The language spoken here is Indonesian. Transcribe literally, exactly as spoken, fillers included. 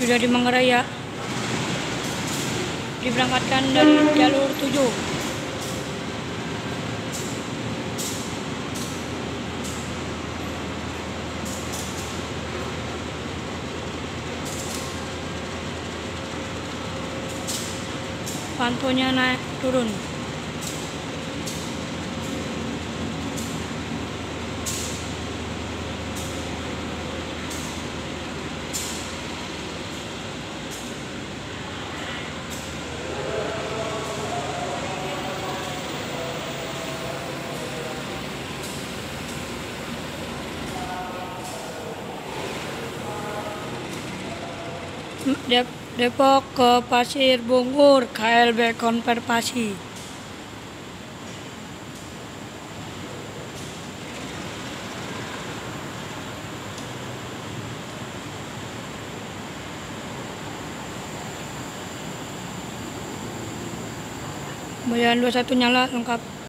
sudah di Manggarai ya, diberangkatkan dari jalur tujuh. Pantaunya naik turun. Dep- Depok ke Pasir Bungur, K L B Konservasi. Kemudian dua puluh satu nyala lengkap.